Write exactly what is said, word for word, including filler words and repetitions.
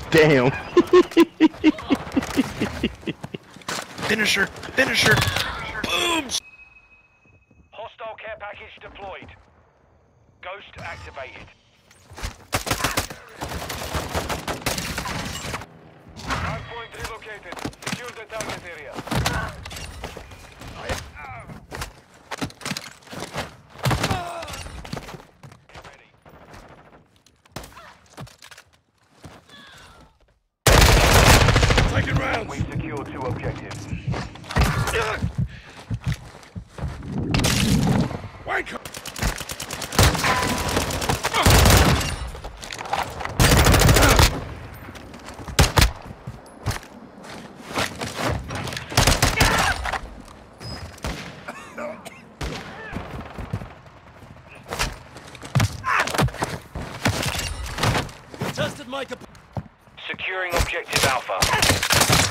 Damn. Finisher! Finisher! Boom! Hostile care package deployed. Ghost activated. Hardpoint relocated. Secure the target area. Taking rounds! We've secured two objectives. Wanker! Tested my cap- Securing objective Alpha.